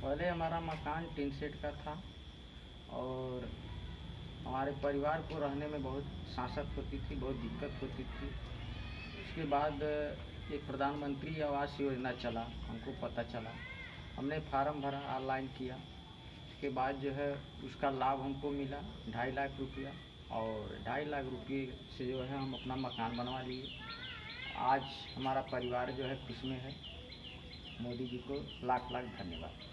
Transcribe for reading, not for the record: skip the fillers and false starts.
पहले हमारा मकान टीन शेड का था और हमारे परिवार को रहने में बहुत सासत होती थी, बहुत दिक्कत होती थी। उसके बाद एक प्रधानमंत्री आवास योजना चला, हमको पता चला, हमने फार्म भरा, ऑनलाइन किया। उसके बाद जो है उसका लाभ हमको मिला 2.5 लाख रुपया, और 2.5 लाख रुपये से जो है हम अपना मकान बनवा लिए। आज हमारा परिवार जो है खुश में है। मोदी जी को लाख लाख धन्यवाद।